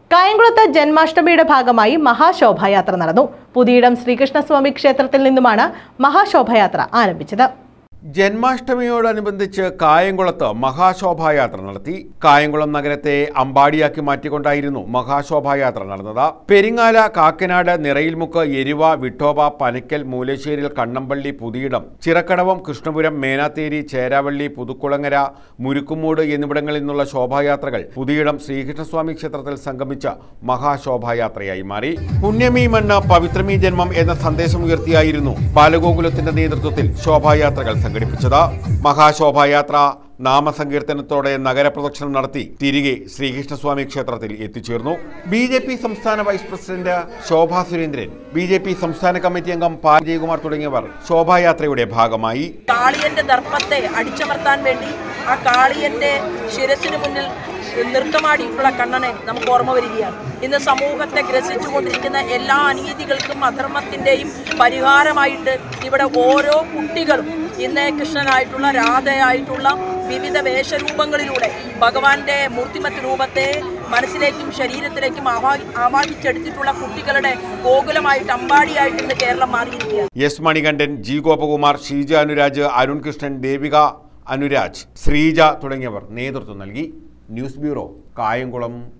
കായംകുളത്ത് ജന്മാഷ്ടമിയുടെ ഭാഗമായി മഹാശോഭായാത്ര നടന്നു. പുതിയിടം ശ്രീകൃഷ്ണസ്വാമി ക്ഷേത്രത്തിൽ നിന്നുമാണ് മഹാശോഭായാത്ര ആരംഭിച്ചത്. ജന്മാഷ്ടമിയോടനുബന്ധിച്ച് കായംകുളത്ത് മഹാശോഭായാത്ര നടത്തി. കായംകുളം നഗരത്തെ അമ്പാടിയാക്കി മാറ്റിക്കൊണ്ടായിരുന്നു മഹാശോഭായാത്ര നടന്നത്. പെരിങ്ങാല, കാക്കനാട്, നിറയിൽമുക്ക്, എരുവ, വിട്ടോബ, പനക്കൽ, മൂലശ്ശേരിൽ, കണ്ണമ്പള്ളി, പുതിയിടം, ചിറക്കടവം, കൃഷ്ണപുരം, മേനാത്തേരി, ചേരാവള്ളി, പുതുക്കുളങ്ങര, മുരുക്കുമൂട് എന്നിവിടങ്ങളിൽ നിന്നുള്ള ശോഭായാത്രകൾ പുതിയിടം ശ്രീകൃഷ്ണസ്വാമി ക്ഷേത്രത്തിൽ സംഗമിച്ച മഹാശോഭായാത്രയായി മാറി. പുണ്യമീ മണ്ണ് പവിത്രമീ ജന്മം എന്ന സന്ദേശമുയർത്തിയായിരുന്നു ബാലഗോകുലത്തിന്റെ നേതൃത്വത്തിൽ ശോഭായാത്രകൾ സംഘടിപ്പിച്ചത്. മഹാശോഭായാത്ര നാമസങ്കീർത്തനത്തോടെ നഗരപ്രദക്ഷിണം നടത്തി തിരികെ ശ്രീകൃഷ്ണസ്വാമി ക്ഷേത്രത്തിൽ എത്തിച്ചേർന്നു. BJP സംസ്ഥാന vice president Shobha Surendran, BJP സംസ്ഥാന കമ്മിറ്റി അംഗം പാൽ ജയകുമാർ തുടങ്ങിയവർ ശോഭായാത്രയുടെ ഭാഗമായി. കാളിയന്റെ ദർപ്പത്തെ അടിച്ചമർത്താൻ വേണ്ടി ആ കാളിയന്റെ ശിരസിന് മുന്നിൽ നൃത്തമാടിയിട്ടുള്ള കണ്ണനെ നമുക്ക് ഓർമ്മ വരികയാണ്. ഇന്ന് സമൂഹത്തെ ഗ്രസിച്ചുകൊണ്ടിരിക്കുന്ന എല്ലാ അനീതികൾക്കും അധർമ്മത്തിൻ്റെയും പരിഹാരമായിട്ട് ഇവിടെ ഓരോ കുട്ടികളും ഇന്ന് കൃഷ്ണനായിട്ടുള്ള, രാധയായിട്ടുള്ള വിവിധ വേഷരൂപങ്ങളിലൂടെ ഭഗവാന്റെ മൂർത്തിമത്ത് രൂപത്തെ മനസ്സിലേക്കും ശരീരത്തിലേക്കും ആവാഹിച്ചെടുത്തിട്ടുള്ള കുട്ടികളുടെ ഗോകുലമായിട്ട്, അമ്പാടിയായിട്ട് ഇന്ന് കേരളം മാറിയിരിക്കുകയാണ്. എസ് മണികണ്ഠൻ, ജി ഗോപകുമാർ, ഷീജ അനുരാജ്, അരുൺ കൃഷ്ണൻ, ദേവിക അനുരാജ്, ശ്രീജ തുടങ്ങിയവർ നേതൃത്വം നൽകി. News bureau, Kayamkulam.